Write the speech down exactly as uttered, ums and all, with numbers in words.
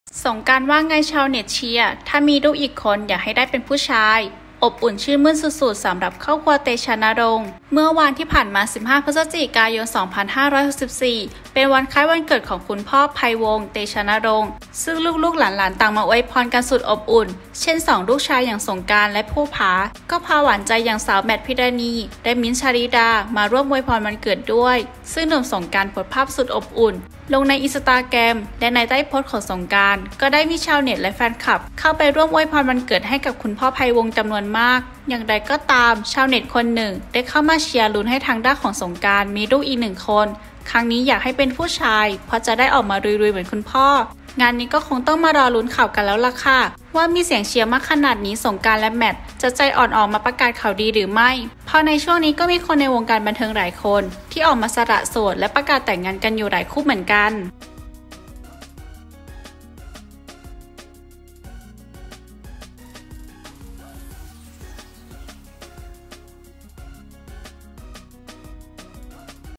สงกรานต์ว่าไงชาวเน็ตเชียร์ถ้ามีลูกอีกคนอยากให้ได้เป็นผู้ชายอบอุ่นชื่นมื่นสุดๆสำหรับครอบครัวเตชะนรงค์เมื่อวันที่ผ่านมาสิบห้าพฤศจิกายนสองพันห้าร้อยหกสิบสี่เป็นวันคล้ายวันเกิดของคุณพ่อไพวงศ์เตชะนรงค์ซึ่งลูกๆหลานๆต่างมาอวยพรกันสุดอบอุ่นเช่นสองลูกชายอย่างสงกรานต์และภูผาก็พาหวานใจอย่างสาวแมทพิรณีและมิ้นท์ชาลิดามาร่วมอวยพรวันเกิดด้วยซึ่งหนุ่มสงกรานต์โพสต์ภาพสุดอบอุ่นลงในอินสตาแกรมและในใต้โพสต์ของสงกรานต์ก็ได้มีชาวเน็ตและแฟนคลับเข้าไปร่วมอวยพรวันเกิดให้กับคุณพ่อไพวงศ์จำนวนมากอย่างไรก็ตามชาวเน็ตคนหนึ่งได้เข้ามาเชียร์ลุ้นให้ทางด้านของสงกรานต์มีลูกอีกหนึ่งคนครั้งนี้อยากให้เป็นผู้ชายเพราะจะได้ออกมารุยๆเหมือนคุณพ่องานนี้ก็คงต้องมารอลุ้นข่าวกันแล้วล่ะค่ะว่ามีเสียงเชียร์มากขนาดนี้สงกรานต์และแมทจะใจอ่อนออกมาประกาศข่าวดีหรือไม่เพราะในช่วงนี้ก็มีคนในวงการบันเทิงหลายคนที่ออกมาสละโสดและประกาศแต่งงานกันอยู่หลายคู่เหมือนกัน